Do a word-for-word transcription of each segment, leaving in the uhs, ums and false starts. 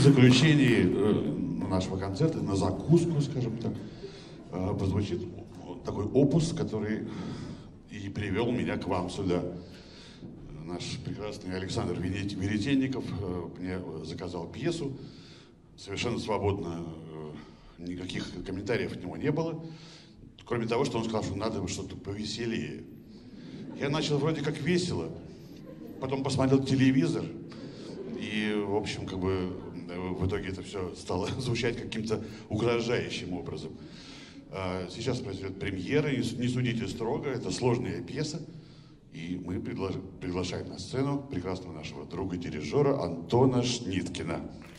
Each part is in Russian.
заключении нашего концерта, на закуску, скажем так, прозвучит такой опус, который и привел меня к вам сюда. Наш прекрасный Александр Веретенников мне заказал пьесу, совершенно свободно, никаких комментариев от него не было, кроме того, что он сказал, что надо что-то повеселее. Я начал вроде как весело, потом посмотрел телевизор, и, в общем, как бы в итоге это все стало звучать каким-то угрожающим образом. Сейчас произойдет премьера, не судите строго, это сложная пьеса. И мы пригла... приглашаем на сцену прекрасного нашего друга-дирижера Антона Шниткина.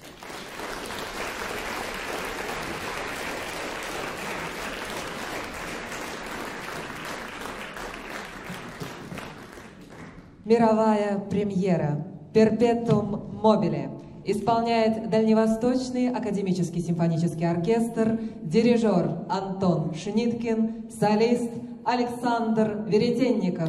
Мировая премьера «Перпетум мобиле» исполняет Дальневосточный академический симфонический оркестр, дирижер Антон Шниткин, солист Александр Веретенников.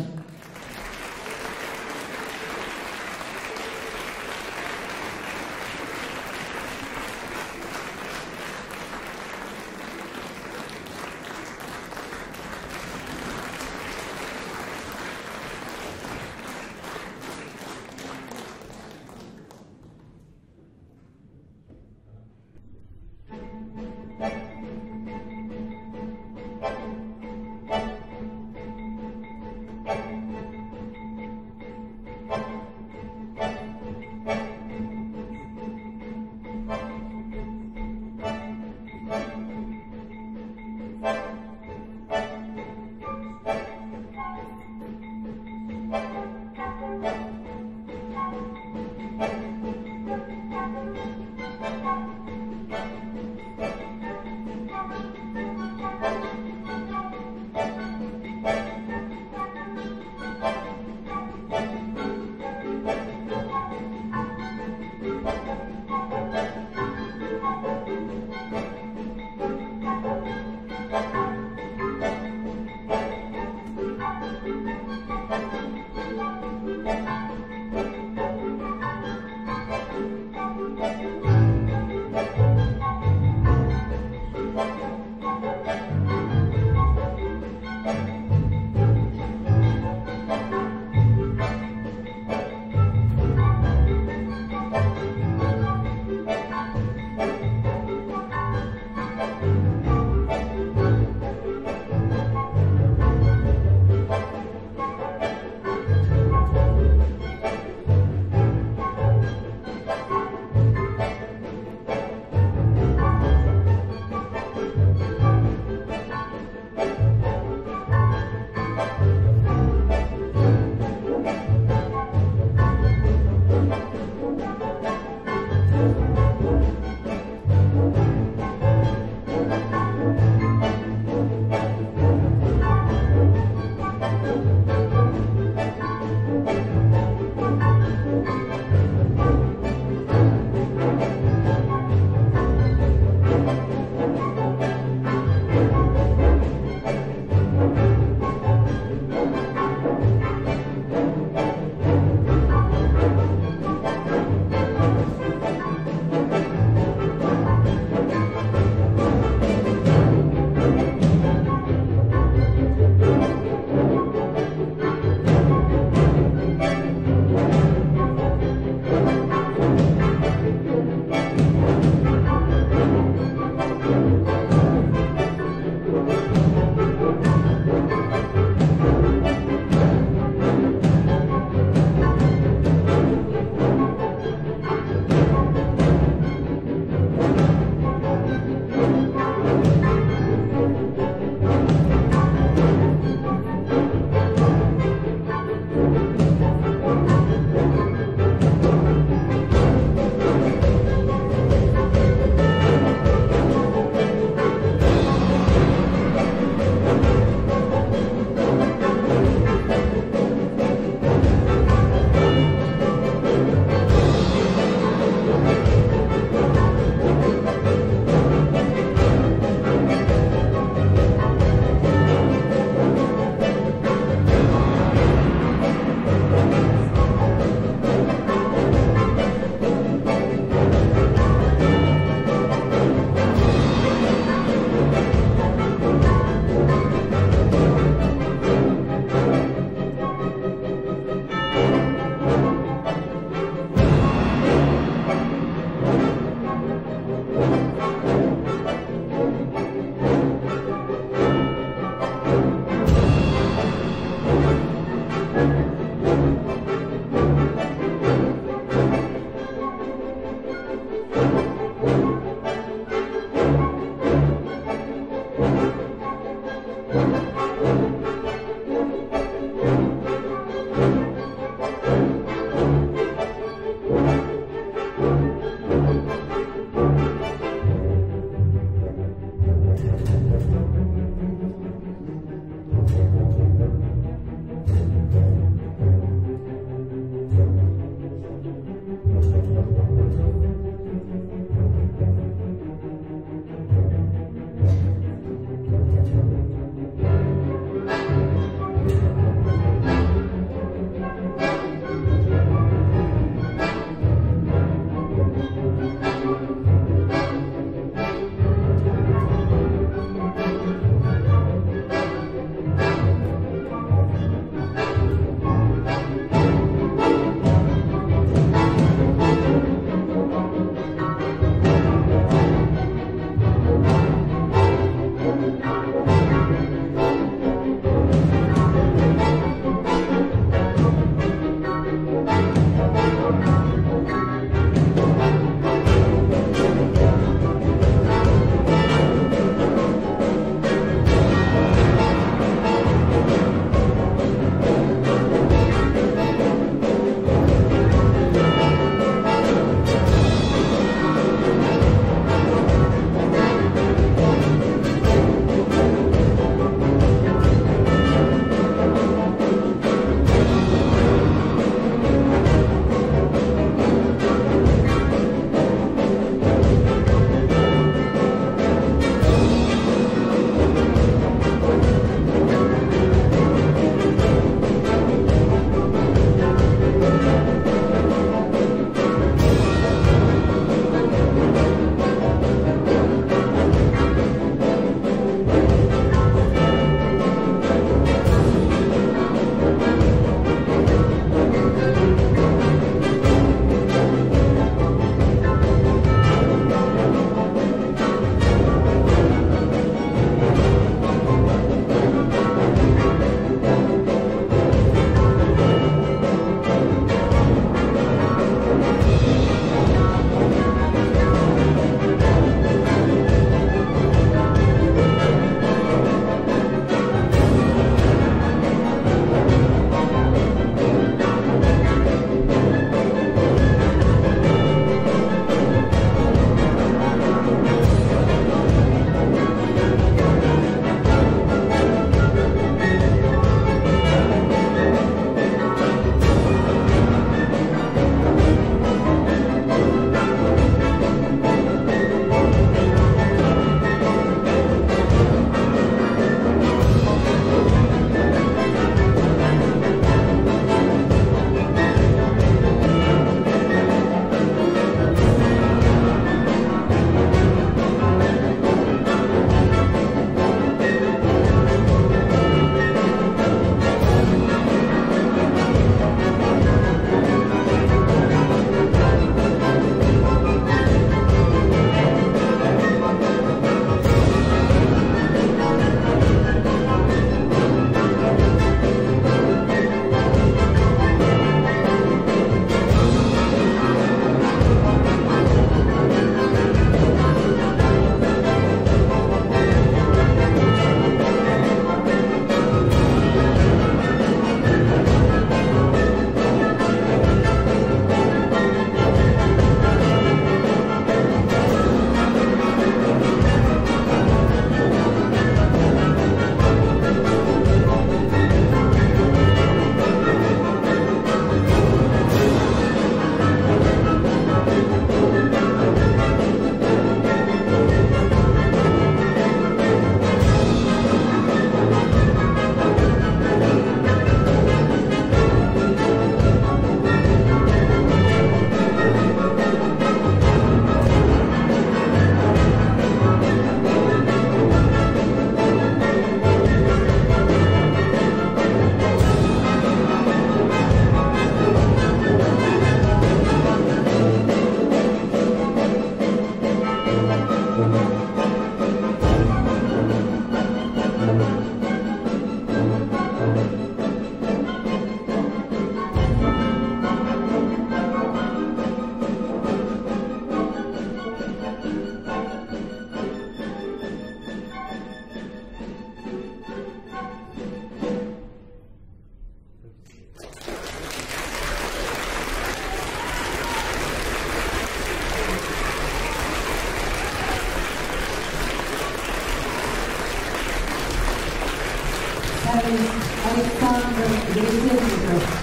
Александр Веретенников.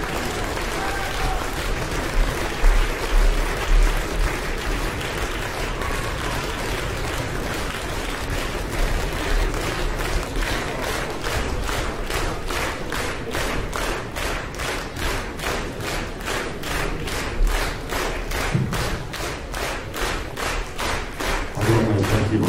Огромное спасибо.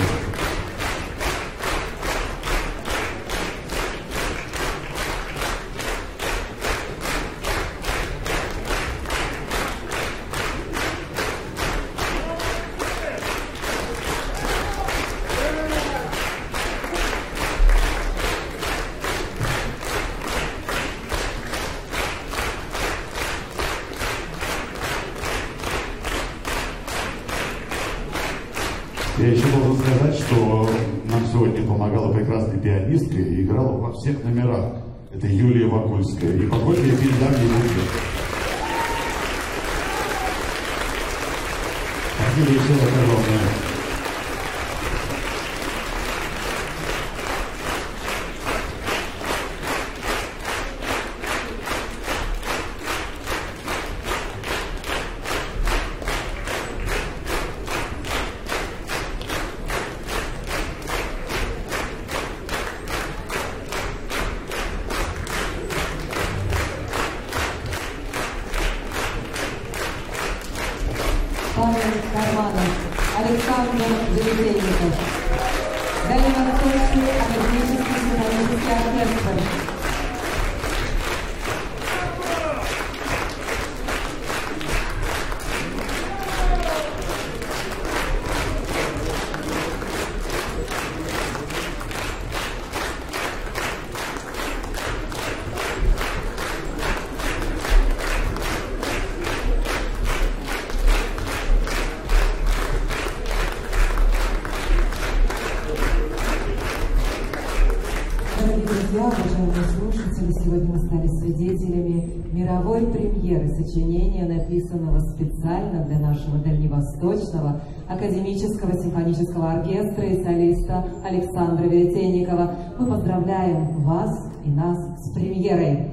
Я еще должен сказать, что нам сегодня помогала прекрасная пианистка и играла во всех номерах. Это Юлия Вакульская. И позвольте я передам ей букет. Спасибо еще раз огромное. Павел Карманов, Александр Веретенников, Дальневосточный академический симфонический оркестр. Дорогие друзья, уважаемые слушатели, сегодня мы стали свидетелями мировой премьеры сочинения, написанного специально для нашего Дальневосточного академического симфонического оркестра и солиста Александра Веретенникова. Мы поздравляем вас и нас с премьерой.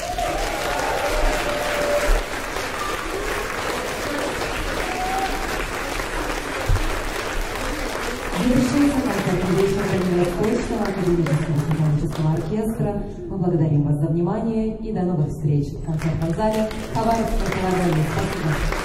Завершился концертный вечер Дальневосточного академического симфонического оркестра. Мы благодарим вас за внимание и до новых встреч в концертном зале Хабаровской филармонии. Спасибо.